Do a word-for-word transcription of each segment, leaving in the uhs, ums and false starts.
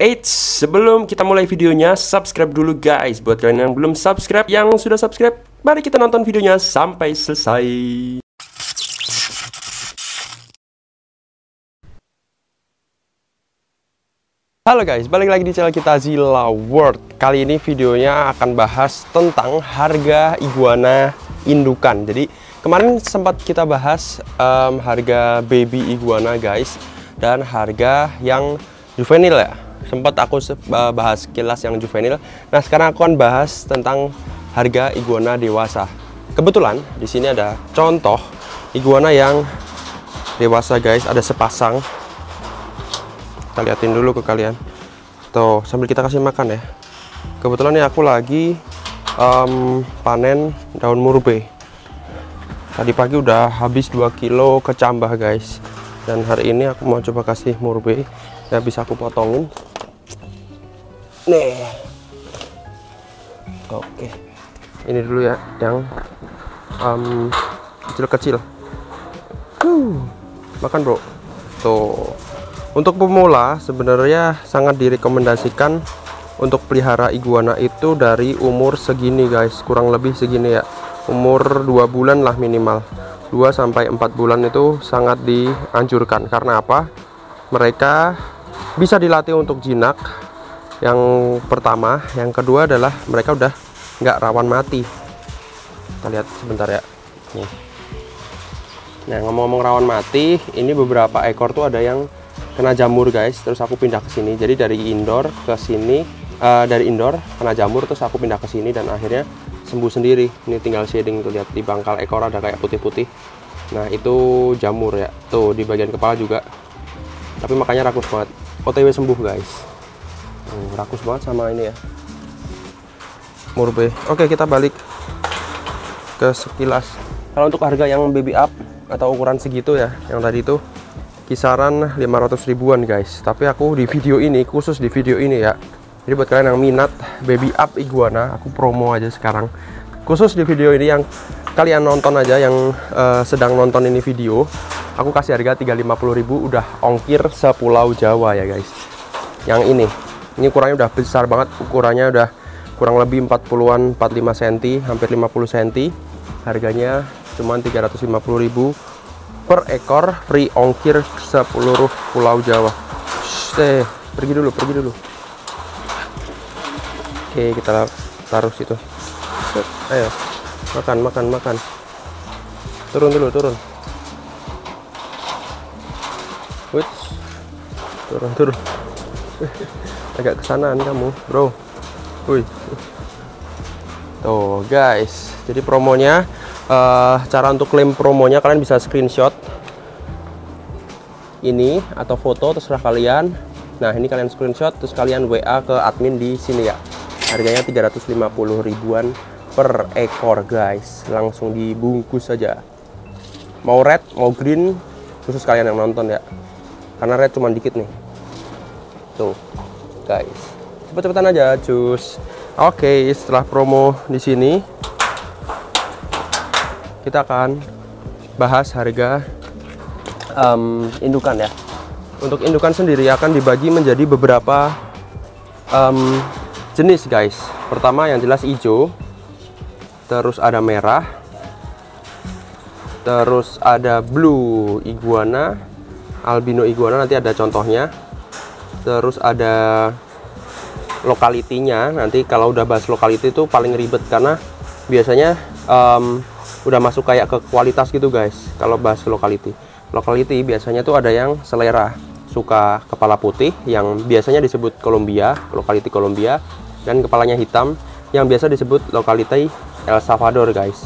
Eits, sebelum kita mulai videonya, subscribe dulu guys. Buat kalian yang belum subscribe, yang sudah subscribe, mari kita nonton videonya sampai selesai. Halo guys, balik lagi di channel kita Zilla World. Kali ini videonya akan bahas tentang harga iguana indukan. Jadi kemarin sempat kita bahas um, harga baby iguana guys, dan harga yang juvenil ya. Sempat aku bahas kilas yang juvenil. Nah sekarang aku akan bahas tentang harga iguana dewasa. Kebetulan di sini ada contoh iguana yang dewasa guys, ada sepasang. Kita liatin dulu ke kalian tuh sambil kita kasih makan ya. Kebetulan nih aku lagi um, panen daun murbe. Tadi pagi udah habis dua kilo kecambah guys, dan hari ini aku mau coba kasih murbe ya, bisa aku potongin nih. Oke, ini dulu ya yang um, kecil-kecil. uh, makan bro tuh. Untuk pemula sebenarnya sangat direkomendasikan untuk pelihara iguana itu dari umur segini guys, kurang lebih segini ya, umur dua bulan lah minimal. Dua sampai empat bulan itu sangat dianjurkan. Karena apa? Mereka bisa dilatih untuk jinak, yang pertama. Yang kedua adalah mereka udah nggak rawan mati. Kita lihat sebentar ya nih. Nah ngomong-ngomong rawan mati, ini beberapa ekor tuh ada yang kena jamur guys, terus aku pindah ke sini. Jadi dari indoor ke sini, uh, dari indoor kena jamur, terus aku pindah ke sini dan akhirnya sembuh sendiri. Ini tinggal shading tuh, lihat di bangkal ekor ada kayak putih-putih. Nah itu jamur ya, tuh di bagian kepala juga. Tapi makanya rakus banget, O T W sembuh guys. Hmm, rakus banget sama ini ya, murbe. Oke, kita balik ke sekilas. Kalau untuk harga yang baby up atau ukuran segitu ya, yang tadi itu kisaran lima ratus ribuan guys. Tapi aku di video ini, khusus di video ini ya, jadi buat kalian yang minat baby up iguana, aku promo aja sekarang. Khusus di video ini yang kalian nonton aja, yang uh, sedang nonton ini video, aku kasih harga tiga ratus lima puluh ribu, udah ongkir sepulau Jawa ya guys. Yang ini, ini ukurannya udah besar banget, ukurannya udah kurang lebih empat puluhan, empat puluh lima sentimeter, hampir lima puluh sentimeter. Harganya cuma tiga ratus lima puluh ribu per ekor, free ongkir seluruh pulau Jawa. Shh, pergi dulu, pergi dulu. Oke, kita taruh situ. Ayo, makan, makan, makan. Turun dulu, turun. Wih, turun, turun. Agak kesanaan kamu, bro. Wih. Tuh guys, jadi promonya, uh, cara untuk klaim promonya kalian bisa screenshot ini atau foto, terserah kalian. Nah ini kalian screenshot, terus kalian W A ke admin di sini ya. Harganya tiga ratus lima puluh ribuan per ekor guys, langsung dibungkus saja. Mau red, mau green, khusus kalian yang nonton ya, karena red cuma dikit nih. Tuh guys, cepet-cepetan aja cus. Oke, setelah promo di sini, kita akan bahas harga um, indukan ya. Untuk indukan sendiri akan dibagi menjadi beberapa um, jenis guys. Pertama yang jelas hijau, terus ada merah, terus ada blue iguana, albino iguana, nanti ada contohnya. Terus ada lokalitinya, nanti kalau udah bahas lokaliti itu paling ribet karena biasanya um, udah masuk kayak ke kualitas gitu guys. Kalau bahas lokaliti, lokaliti biasanya tuh ada yang selera suka kepala putih, yang biasanya disebut Colombia, lokaliti Colombia, dan kepalanya hitam yang biasa disebut lokaliti El Salvador guys.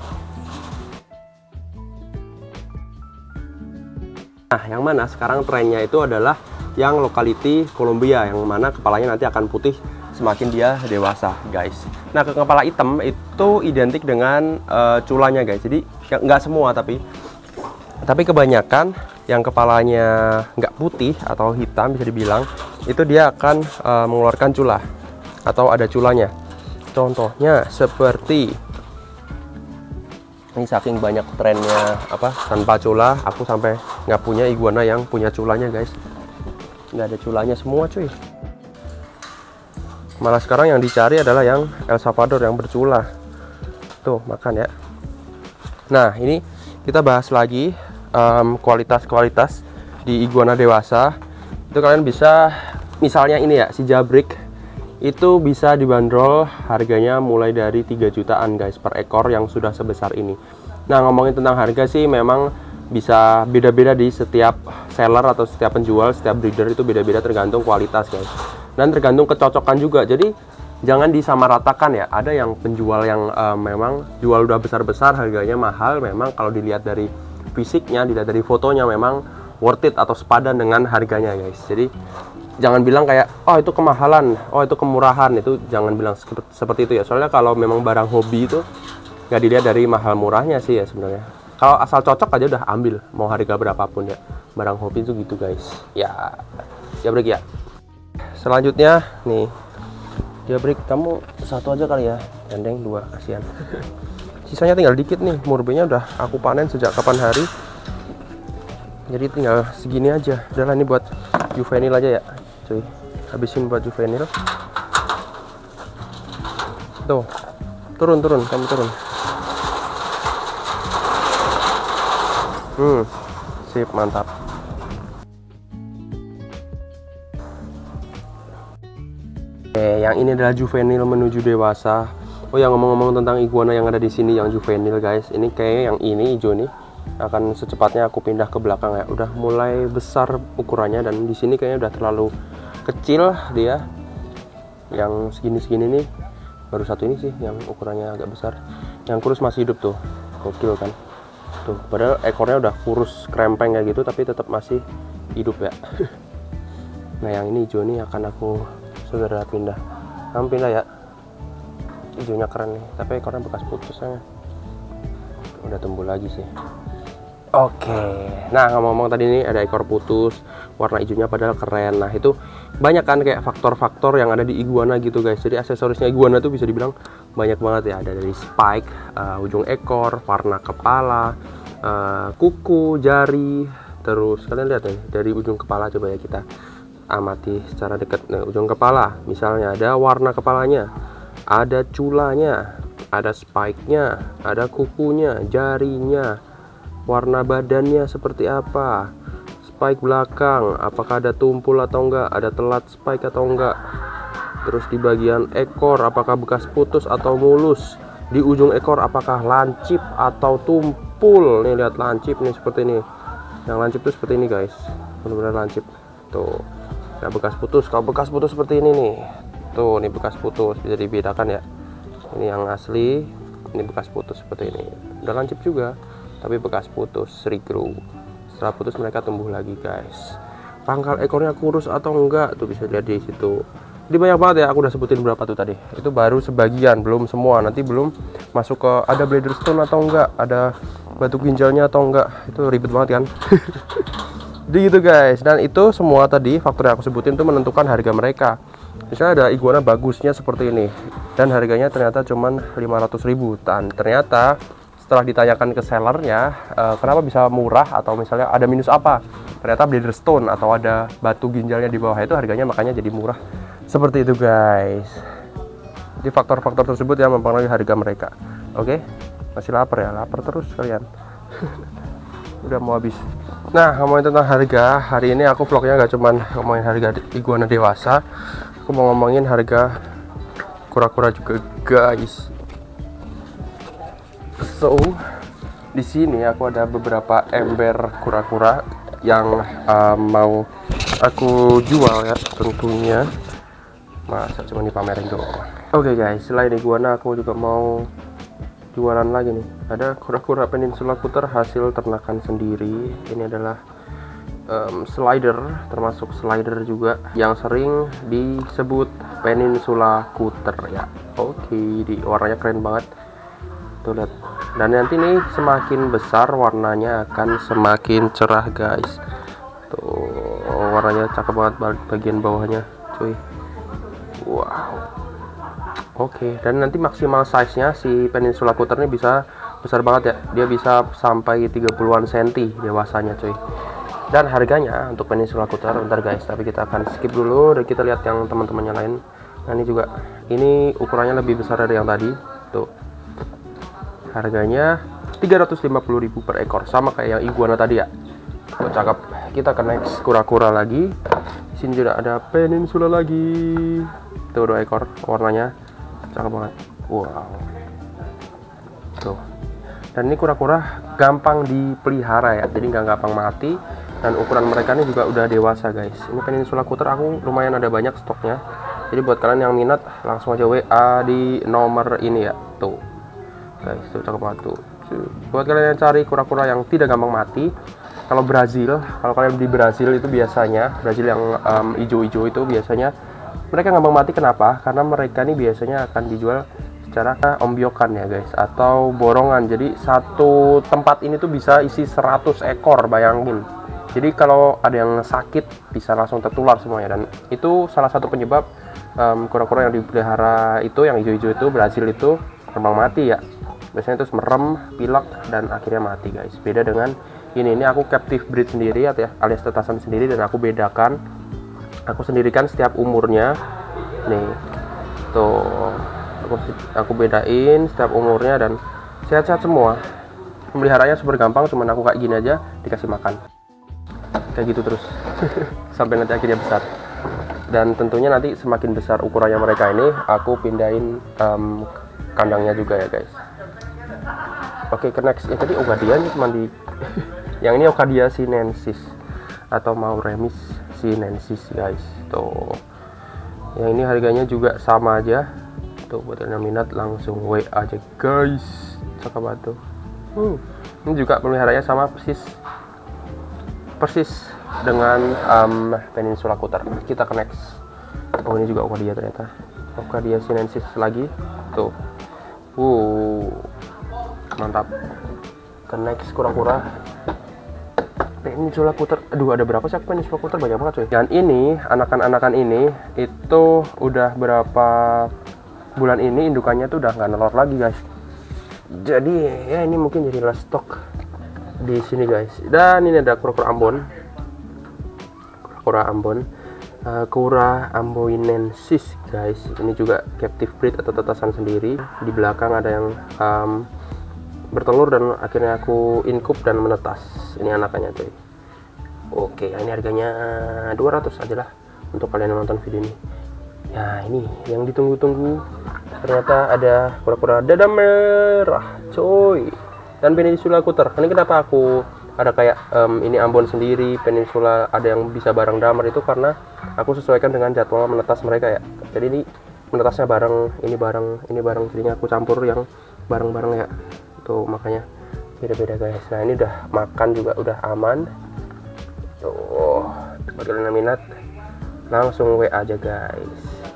Nah yang mana sekarang trennya itu adalah yang lokaliti Colombia, yang mana kepalanya nanti akan putih semakin dia dewasa guys. Nah ke kepala hitam itu identik dengan uh, culanya guys. Jadi nggak semua, tapi tapi kebanyakan yang kepalanya nggak putih atau hitam bisa dibilang itu dia akan uh, mengeluarkan cula atau ada culanya. Contohnya seperti ini, saking banyak trennya apa tanpa cula, aku sampai nggak punya iguana yang punya culanya guys. Nggak ada culanya semua cuy. Malah sekarang yang dicari adalah yang El Salvador yang bercula. Tuh, makan ya. Nah, ini kita bahas lagi um, kualitas-kualitas di iguana dewasa. Itu kalian bisa, misalnya ini ya, si Jabrik itu bisa dibanderol harganya mulai dari tiga jutaan guys per ekor yang sudah sebesar ini. Nah, ngomongin tentang harga sih memang bisa beda-beda di setiap seller atau setiap penjual, setiap breeder itu beda-beda tergantung kualitas guys. Dan tergantung kecocokan juga. Jadi jangan disamaratakan ya. Ada yang penjual yang uh, memang jual udah besar-besar harganya mahal. Memang kalau dilihat dari fisiknya, dilihat dari fotonya memang worth it atau sepadan dengan harganya guys. Jadi jangan bilang kayak oh itu kemahalan, oh itu kemurahan. Itu jangan bilang seperti itu ya. Soalnya kalau memang barang hobi itu nggak dilihat dari mahal murahnya sih ya sebenarnya. Kalau asal cocok aja udah ambil, mau harga berapapun ya. Barang hobi itu gitu guys. Ya, Jabrik ya. Selanjutnya nih, Jabrik kamu satu aja kali ya, gandeng dua, kasihan. Sisanya tinggal dikit nih, murbenya udah aku panen sejak kapan hari. Jadi tinggal segini aja. Udahlah ini buat juvenil aja ya, cuy. Habisin buat juvenil. Tuh, turun turun, kamu turun. Hmm, sip, mantap. Oke, yang ini adalah juvenil menuju dewasa. Oh ya, ngomong-ngomong tentang iguana yang ada di sini yang juvenil guys, ini kayaknya yang ini hijau nih akan secepatnya aku pindah ke belakang ya. Udah mulai besar ukurannya dan di sini kayaknya udah terlalu kecil dia. Yang segini-segini nih baru satu ini sih yang ukurannya agak besar. Yang kurus masih hidup tuh, gokil kan? Tuh, padahal ekornya udah kurus krempeng kayak gitu tapi tetap masih hidup ya. Nah yang ini hijau nih akan aku segera pindah. Kamu pindah ya. Hijaunya keren nih, tapi ekornya bekas putus ya. Udah tumbuh lagi sih. Oke, nah ngomong-ngomong tadi ini ada ekor putus, warna hijaunya padahal keren. Nah itu banyak kan kayak faktor-faktor yang ada di iguana gitu guys. Jadi aksesorisnya iguana tuh bisa dibilang banyak banget ya. Ada dari spike, uh, ujung ekor, warna kepala, uh, kuku, jari. Terus kalian lihat ya, dari ujung kepala coba ya kita amati secara dekat. Nah, ujung kepala misalnya ada warna kepalanya, ada culanya, ada spike-nya, ada kukunya, jarinya, warna badannya seperti apa, spike belakang apakah ada tumpul atau enggak, ada telat spike atau enggak, terus di bagian ekor apakah bekas putus atau mulus, di ujung ekor apakah lancip atau tumpul. Nih lihat lancip nih seperti ini, yang lancip tuh seperti ini guys, benar-benar lancip tuh. Nah bekas putus, kalau bekas putus seperti ini nih, tuh nih bekas putus, bisa dibedakan ya. Ini yang asli, ini bekas putus seperti ini. Udah lancip juga, tapi bekas putus, regrow. Setelah putus mereka tumbuh lagi guys. Pangkal ekornya kurus atau enggak, tuh bisa lihat di situ. Jadi banyak banget ya, aku udah sebutin berapa tuh tadi. Itu baru sebagian, belum semua. Nanti belum masuk ke ada bladder stone atau enggak, ada batu ginjalnya atau enggak. Itu ribet banget kan. Jadi gitu guys, dan itu semua tadi faktor yang aku sebutin itu menentukan harga mereka. Misalnya ada iguana bagusnya seperti ini dan harganya ternyata cuman lima ratus ribu, dan ternyata setelah ditanyakan ke sellernya uh, kenapa bisa murah atau misalnya ada minus apa, ternyata bladder stone atau ada batu ginjalnya di bawah, itu harganya makanya jadi murah seperti itu guys. Jadi faktor-faktor tersebut yang mempengaruhi harga mereka. Oke, masih lapar ya, lapar terus kalian. Udah mau habis. Nah, ngomongin tentang harga, hari ini aku vlognya gak cuman ngomongin harga iguana dewasa, aku mau ngomongin harga kura-kura juga guys. So, di sini aku ada beberapa ember kura-kura yang uh, mau aku jual ya tentunya. Masa cuma dipamerin doang. Oke okay guys, selain iguana aku juga mau jualan lagi nih. Ada kura-kura Peninsula Cutter hasil ternakan sendiri. Ini adalah um, slider, termasuk slider juga yang sering disebut Peninsula Cutter ya. Oke, okay, di warnanya keren banget. Tuh lihat. Dan nanti nih semakin besar warnanya akan semakin cerah guys. Tuh warnanya cakep banget bagian bawahnya, cuy. Wow. Oke, okay. Dan nanti maksimal size-nya si Peninsula Cutter ini bisa besar banget ya. Dia bisa sampai tiga puluhan senti dewasanya cuy. Dan harganya untuk Peninsula Cutter, bentar guys, tapi kita akan skip dulu dan kita lihat yang teman-temannya lain. Nah ini juga, ini ukurannya lebih besar dari yang tadi tuh. Harganya tiga ratus lima puluh ribu per ekor, sama kayak yang iguana tadi ya. Oh, cakep. Kita ke next kura-kura lagi. Di sini juga ada peninsula lagi. Tuh dua ekor, warnanya cakep banget. Wow. Tuh. Dan ini kura-kura gampang dipelihara ya, jadi nggak gampang mati. Dan ukuran mereka ini juga udah dewasa guys. Ini peninsula cutter aku lumayan ada banyak stoknya. Jadi buat kalian yang minat langsung aja W A di nomor ini ya. Tuh guys, tuh cakep banget tuh. Buat kalian yang cari kura-kura yang tidak gampang mati, kalau Brazil, kalau kalian di Brazil itu biasanya, Brazil yang um, hijau-hijau itu biasanya mereka gampang mati. Kenapa? Karena mereka ini biasanya akan dijual secara ombyokan ya guys, atau borongan. Jadi satu tempat ini tuh bisa isi seratus ekor, bayangin. Jadi kalau ada yang sakit bisa langsung tertular semuanya, dan itu salah satu penyebab kura-kura um, yang dipelihara itu, yang hijau-hijau itu, Brazil itu gampang mati ya. Biasanya itu merem, pilek, dan akhirnya mati guys. Beda dengan ini, ini aku captive breed sendiri ya, alias tetasan sendiri, dan aku bedakan, aku sendirikan setiap umurnya. Nih, tuh aku, aku bedain setiap umurnya dan sehat-sehat semua. Pemeliharanya super gampang, cuman aku kayak gini aja, dikasih makan kayak gitu terus sampai nanti akhirnya besar. Dan tentunya nanti semakin besar ukurannya mereka ini, aku pindahin um, kandangnya juga ya guys. Oke, ke next. Ya tadi Ocadia nih cuma di yang ini Ocadia sinensis atau Mauremys sinensis guys. Tuh, yang ini harganya juga sama aja. Tuh, buat yang minat langsung W A aja guys. Cakep banget tuh. Hmm. Ini juga pemeliharanya sama persis persis dengan um, peninsula cutter. Kita ke next. Oh, ini juga Ocadia ternyata. Ocadia sinensis lagi. Tuh. Uh. Mantap. Ke next kura-kura peninsula cutter. Aduh, ada berapa sih peninsula cutter? Banyak banget cuy. Dan ini anakan-anakan ini itu udah berapa bulan ini indukannya tuh udah nggak nelor lagi guys. Jadi ya ini mungkin jadi last stock di sini guys. Dan ini ada kura-kura Ambon. Kura-kura Ambon. Uh, Kura amboinensis guys. Ini juga captive breed atau tetasan sendiri. Di belakang ada yang um, bertelur dan akhirnya aku inkup dan menetas. Ini anakannya cuy. Oke, ini harganya dua ratus aja lah untuk kalian yang nonton video ini. Ya, ini yang ditunggu-tunggu. Ternyata ada kura-kura dada merah cuy. Dan peninsula cutter. Ini kenapa aku ada kayak um, ini Ambon sendiri, peninsula ada yang bisa bareng damar, itu karena aku sesuaikan dengan jadwal menetas mereka ya. Jadi ini menetasnya bareng, ini bareng, ini bareng, jadinya aku campur yang bareng-bareng ya. Tuh makanya beda-beda guys. Nah ini udah makan juga udah aman. Tuh, bagi kalian yang minat langsung W A aja guys.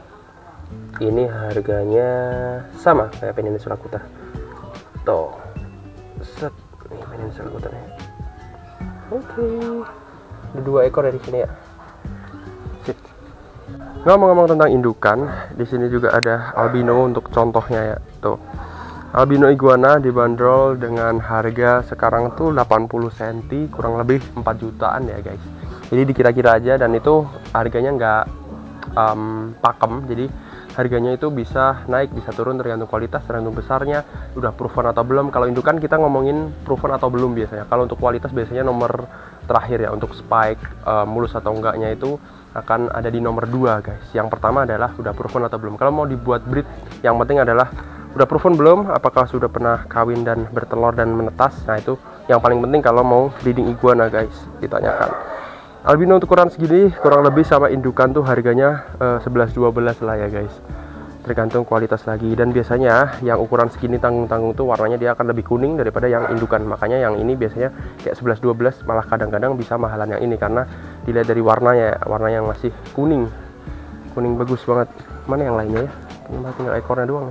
Ini harganya sama kayak peninsula cutter. Tuh, set, ini peninsula cutternya. Oke, ada dua ekor dari sini ya. Sip. Ngomong-ngomong tentang indukan, di sini juga ada albino untuk contohnya ya. Tuh, albino iguana dibanderol dengan harga sekarang tuh delapan puluh sentimeter, kurang lebih empat jutaan ya guys. Jadi dikira-kira aja, dan itu harganya nggak um, pakem, jadi harganya itu bisa naik bisa turun tergantung kualitas, tergantung besarnya, udah proven atau belum. Kalau indukan kita ngomongin proven atau belum biasanya. Kalau untuk kualitas biasanya nomor terakhir ya, untuk spike uh, mulus atau enggaknya itu akan ada di nomor dua guys. Yang pertama adalah udah proven atau belum. Kalau mau dibuat breed, yang penting adalah udah proven belum, apakah sudah pernah kawin dan bertelur dan menetas. Nah itu yang paling penting kalau mau breeding iguana guys, ditanyakan. Albino untuk ukuran segini kurang lebih sama indukan tuh harganya uh, sebelas dua belas lah ya guys, tergantung kualitas lagi. Dan biasanya yang ukuran segini tanggung-tanggung tuh warnanya dia akan lebih kuning daripada yang indukan. Makanya yang ini biasanya kayak sebelas dua belas, malah kadang-kadang bisa mahalan yang ini karena dilihat dari warnanya, warna yang masih kuning kuning bagus banget. Mana yang lainnya ya, ini tinggal ekornya doang.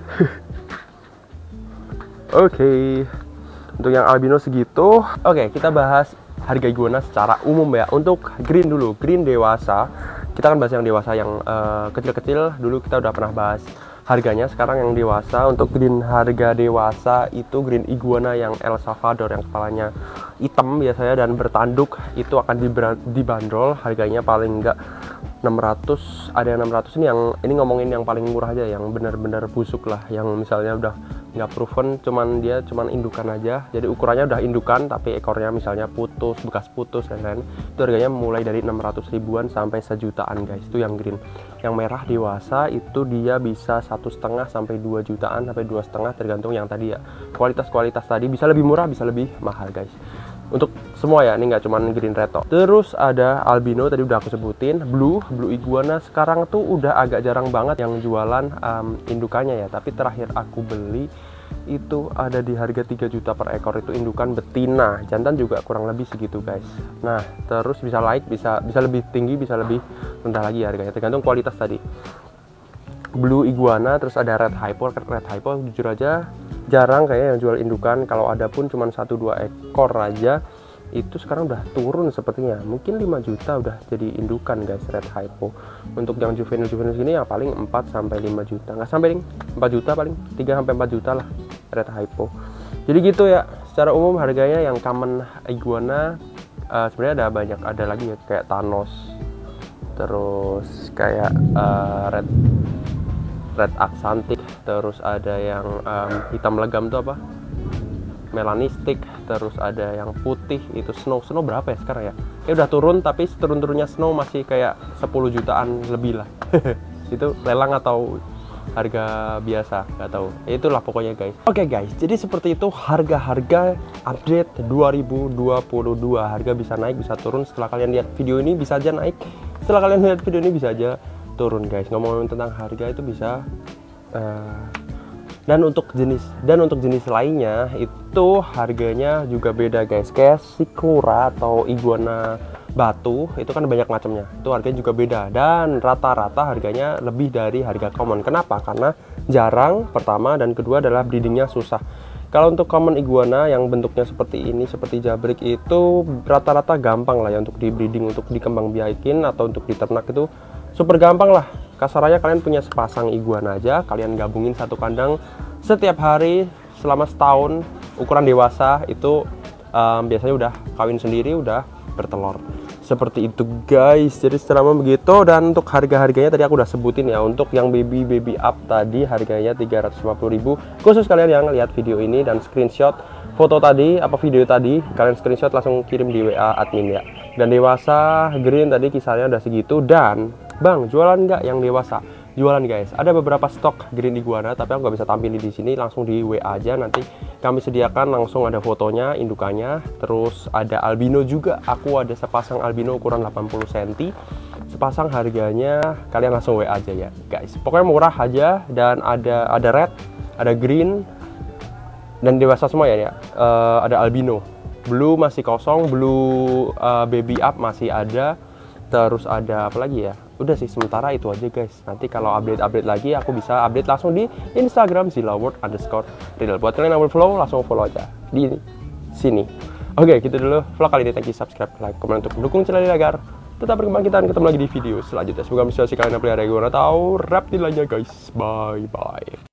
Oke, okay. Untuk yang albino segitu. Oke, okay, kita bahas harga iguana secara umum ya. Untuk green dulu, green dewasa. Kita kan bahas yang dewasa, yang kecil-kecil uh, dulu kita udah pernah bahas harganya. Sekarang yang dewasa, untuk green harga dewasa itu green iguana yang El Salvador yang kepalanya hitam biasanya dan bertanduk, itu akan dibanderol harganya paling enggak enam ratus, ada yang enam ratus. Ini yang ini ngomongin yang paling murah aja, yang benar-benar busuk lah, yang misalnya udah nggak proven, cuman dia cuman indukan aja, jadi ukurannya udah indukan tapi ekornya misalnya putus, bekas putus dan lain, itu harganya mulai dari enam ratus ribuan sampai sejutaan guys. Itu yang green. Yang merah dewasa itu dia bisa satu setengah sampai dua jutaan, sampai dua setengah tergantung yang tadi ya, kualitas-kualitas tadi bisa lebih murah bisa lebih mahal guys. Untuk semua ya, ini nggak cuman green reto. Terus ada albino tadi udah aku sebutin, blue, blue iguana sekarang tuh udah agak jarang banget yang jualan um, indukannya ya. Tapi terakhir aku beli itu ada di harga tiga juta per ekor, itu indukan betina. Jantan juga kurang lebih segitu guys. Nah, terus bisa naik, bisa bisa lebih tinggi, bisa lebih rendah lagi harganya, tergantung kualitas tadi. Blue iguana, terus ada red hypo. Red hypo jujur aja jarang kayaknya yang jual indukan, kalau ada pun cuma satu dua ekor aja. Itu sekarang udah turun sepertinya, mungkin lima juta udah jadi indukan guys red hypo. Untuk yang juvenil juvenil sini ya paling empat sampai lima juta, nggak sampai empat juta, paling tiga sampai empat juta lah red hypo. Jadi gitu ya, secara umum harganya yang common iguana uh, sebenarnya ada banyak, ada lagi ya kayak Thanos, terus kayak uh, red red Axanthic, terus ada yang um, hitam legam tuh apa, melanistic, terus ada yang putih itu snow. Snow berapa ya sekarang ya? Ya udah turun, tapi turun-turunnya snow masih kayak sepuluh jutaan lebih lah. Itu lelang atau harga biasa, nggak tahu. Ya itulah pokoknya guys. Oke okay guys, jadi seperti itu harga-harga update dua ribu dua puluh dua. Harga bisa naik, bisa turun. Setelah kalian lihat video ini bisa aja naik, setelah kalian lihat video ini bisa aja turun guys. Ngomongin tentang harga itu bisa uh, dan untuk jenis dan untuk jenis lainnya itu harganya juga beda guys. Kayak Sikura atau iguana batu itu kan banyak macamnya, itu harganya juga beda dan rata-rata harganya lebih dari harga common. Kenapa? Karena jarang pertama, dan kedua adalah breedingnya susah. Kalau untuk common iguana yang bentuknya seperti ini, seperti jabrik, itu rata-rata gampang lah ya untuk di breeding, untuk dikembangbiakin atau untuk diternak itu super gampang lah. Kasarannya kalian punya sepasang iguana aja, kalian gabungin satu kandang setiap hari selama setahun, ukuran dewasa itu um, biasanya udah kawin sendiri, udah bertelur. Seperti itu guys, jadi secara umum begitu. Dan untuk harga-harganya tadi aku udah sebutin ya. Untuk yang baby baby up tadi harganya tiga ratus lima puluh ribu. Khusus kalian yang lihat video ini dan screenshot foto tadi, apa video tadi, kalian screenshot langsung kirim di W A admin ya. Dan dewasa green tadi kisarnya udah segitu. Dan bang, jualan nggak yang dewasa? Jualan guys, ada beberapa stok green iguana tapi aku nggak bisa tampilin di sini, langsung di W A aja, nanti kami sediakan langsung ada fotonya, indukannya. Terus ada albino juga, aku ada sepasang albino ukuran delapan puluh sentimeter, sepasang harganya kalian langsung W A aja ya guys. Pokoknya murah aja. Dan ada ada red, ada green, dan dewasa semua ya, ya. Uh, ada albino, blue masih kosong, blue uh, baby up masih ada. Terus ada apa lagi ya? Udah sih, sementara itu aja guys. Nanti kalau update-update lagi aku bisa update langsung di Instagram zilaworld underscore real. Buat kalian yang mau follow, langsung follow aja di sini. Oke, gitu dulu vlog kali ini. Thank you, subscribe, like, komen untuk mendukung channel ini agar tetap berkembang. Kita ketemu lagi di video selanjutnya. Semoga menginspirasi kalian pelihara iguana atau reptil lainnya guys. Bye bye.